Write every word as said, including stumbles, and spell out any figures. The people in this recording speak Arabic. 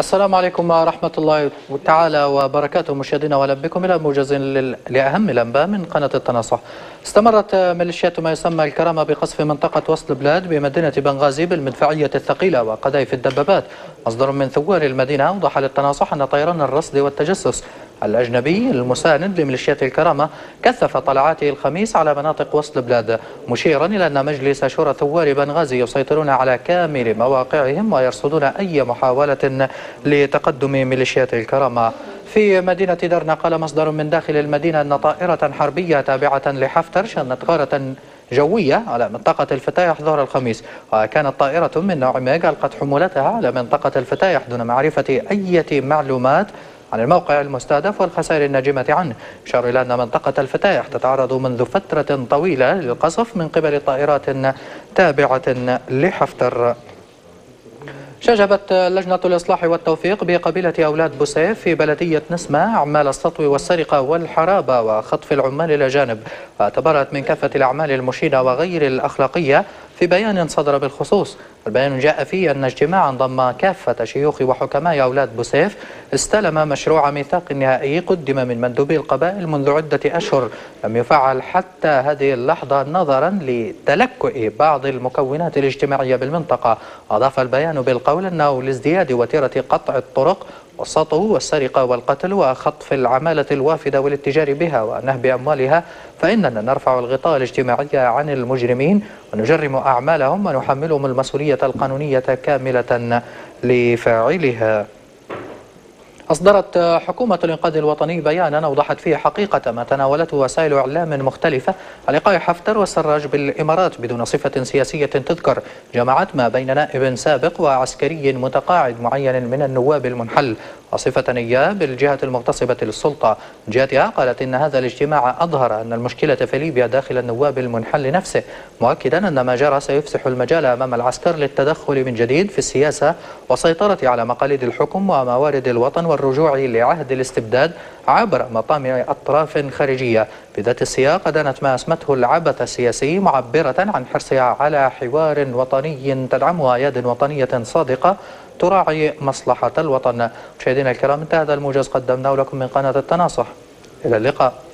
السلام عليكم ورحمة الله تعالى وبركاته. مشاهدينا واهلا بكم إلى موجز لأهم الأنباء من قناة التناصح. استمرت ميليشيات ما يسمى الكرامة بقصف منطقة وسط البلاد بمدينة بنغازي بالمدفعية الثقيلة وقذائف الدبابات. مصدر من ثوار المدينة أوضح للتناصح أن طيران الرصد والتجسس الأجنبي المساند لميليشيات الكرامة كثف طلعاته الخميس على مناطق وسط البلاد، مشيرا إلى أن مجلس شورى ثوار بنغازي يسيطرون على كامل مواقعهم ويرصدون أي محاولة لتقدم ميليشيات الكرامة. في مدينة درنا قال مصدر من داخل المدينة أن طائرة حربية تابعة لحفتر شنت غارة جوية على منطقة الفتايح ظهر الخميس، وكانت طائرة من نوع ميغ ألقت حمولتها على منطقة الفتايح دون معرفة أي معلومات عن الموقع المستهدف والخسائر الناجمة عنه. أشار إلى أن منطقة الفتايح تتعرض منذ فترة طويلة للقصف من قبل طائرات تابعة لحفتر. شجبت لجنة الإصلاح والتوفيق بقبيلة أولاد بوسيف في بلدية نسمة أعمال السطو والسرقة والحرابة وخطف العمال إلى جانب، واعتبرت من كافة الأعمال المشينة وغير الأخلاقية في بيان صدر بالخصوص. البيان جاء فيه أن اجتماعا ضم كافة شيوخ وحكماء أولاد بوسيف استلم مشروع ميثاق نهائي قدم من مندوبي القبائل منذ عدة أشهر لم يفعل حتى هذه اللحظة نظرا لتلكؤ بعض المكونات الاجتماعية بالمنطقة. أضاف البيان بالقول أنه لازدياد وتيرة قطع الطرق والسطو والسرقة والقتل وخطف العمالة الوافدة والاتجار بها ونهب أموالها فإننا نرفع الغطاء الاجتماعي عن المجرمين ونجرم أعمالهم ونحملهم المسؤولية القانونية كاملة لفاعلها. أصدرت حكومة الإنقاذ الوطني بيانا أوضحت فيه حقيقة ما تناولته وسائل إعلام مختلفة عن لقاء حفتر والسراج بالإمارات بدون صفة سياسية تذكر، جمعت ما بين نائب سابق وعسكري متقاعد معين من النواب المنحل وصفة إياه بالجهة المغتصبة للسلطة. من جهتها قالت إن هذا الاجتماع أظهر أن المشكلة في ليبيا داخل النواب المنحل نفسه، مؤكدا أن ما جرى سيفسح المجال أمام العسكر للتدخل من جديد في السياسة والسيطرة على مقاليد الحكم وموارد الوطن والرجوع لعهد الاستبداد عبر مطامع أطراف خارجية. بذات السياق أدانت ما أسمته العبث السياسي معبرة عن حرصها على حوار وطني تدعمها أياد وطنية صادقة تراعي مصلحة الوطن. مشاهدينا الكرام، انتهى هذا الموجز قدمناه لكم من قناة التناصح. إلى اللقاء.